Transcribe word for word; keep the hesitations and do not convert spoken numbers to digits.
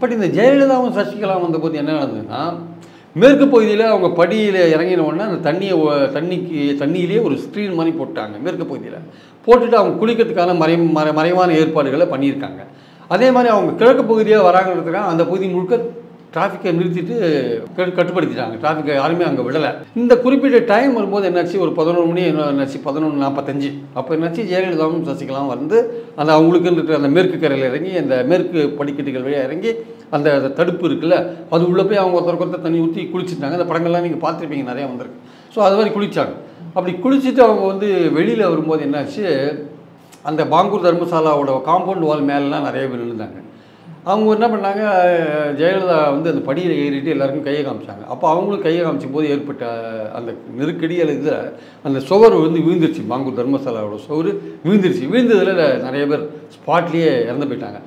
But இந்த ஜெயலலிதாவும் சசிகலாவும் வந்தபோது என்ன நடந்ததுன்னா, மேற்கு பகுதியில் அவங்க படியில் இறங்கின உடனே அந்த தண்ணியை தண்ணிக்கு தண்ணியிலேயே ஒரு ஸ்க்ரீன் மாதிரி போட்டாங்க மேற்கு பகுதியில். போட்டுட்டு அவங்க குளிக்கிறதுக்கான மறை மறை மறைவான ஏற்பாடுகளை பண்ணியிருக்காங்க. அதே மாதிரி அவங்க கிழக்கு பகுதியாக வராங்கிறதுக்காக அந்த பகுதி முழுக்க டிராஃபிக்கை நிறுத்திட்டு கட்டுப்படுத்திட்டாங்க. டிராஃபிக்கை யாருமே அங்கே விடலை. இந்த குறிப்பிட்ட டைம் வரும்போது என்னாச்சு, ஒரு பதினொரு மணி என்னாச்சு, பதினொன்று நாற்பத்தஞ்சு அப்போ என்னாச்சு, ஜெயலலிதாவும் சசிகலாவும் வந்து அந்த அவங்களுக்கு இருக்கிற அந்த மேற்கு கரையில் இறங்கி அந்த மேற்கு படிக்கட்டுகள் வழியாக இறங்கி அந்த தடுப்பு இருக்குல்ல, அது உள்ளே போய் அவங்க ஒருத்தருக்கு ஒருத்தர் தண்ணி ஊற்றி குளிச்சுட்டாங்க. அந்த படங்கள்லாம் நீங்கள் பார்த்துருப்பீங்க, நிறையா வந்திருக்கு. ஸோ அது மாதிரி குளித்தாங்க. அப்படி குளிச்சுட்டு அவங்க வந்து வெளியில் வரும்போது என்னாச்சு, அந்த பாங்கூர் தர்மசாலாவோட காம்பவுண்ட் வால் மேலெலாம் நிறைய பேர் இருந்தாங்க. அவங்க என்ன பண்ணாங்க, ஜெயலலிதா வந்து அந்த படியில் ஏறிட்டு எல்லாருக்கும் கையை காமிச்சாங்க. அப்போ அவங்களும் கையை காமிச்ச போது ஏற்பட்ட அந்த நெருக்கடி அல்லது அந்த சுவர் வந்து விழுந்துருச்சு. பாங்கூர் தர்மசாலாவோட சுவர் விழுந்துருச்சு. விழுந்ததில் நிறைய பேர் ஸ்பாட்லேயே இறந்து போயிட்டாங்க.